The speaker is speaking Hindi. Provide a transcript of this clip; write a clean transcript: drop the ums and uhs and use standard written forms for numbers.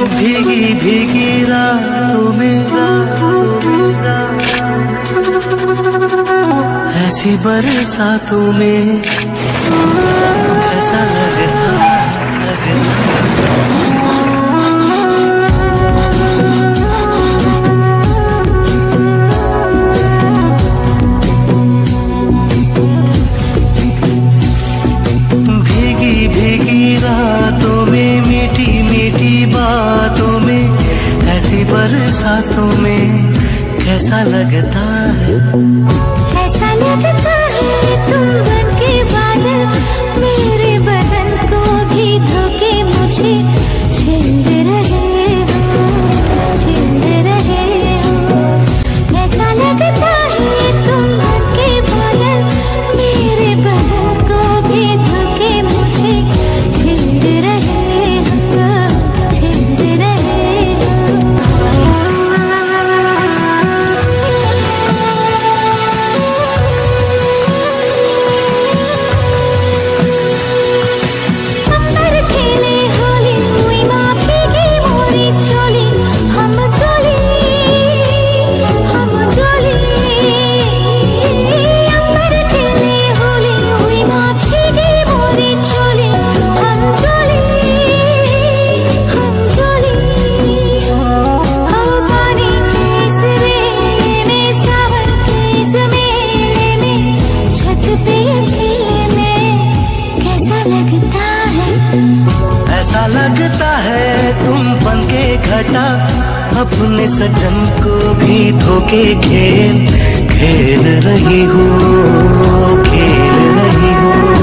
भीगी भीगी रातों में ऐसी बरसातों में कैसा लगता भीगी भीगी रातों में मीठी मीठी बातों में ऐसी बरसातों में कैसा लगता है। ऐसा लगता है तुम बनके बादल मेरे बदन को भी धोके मुझे छीन रहे हो, छीन रहे हो। ऐसा लगता है तुम बनके बादल मेरे बदन को भी धोके मुझे छीन रहे हो, छीन रहे हो। ऐसा लगता है तुम बनके घटा अपने सजन को भी धोके खेल रही हो, खेल रही हो।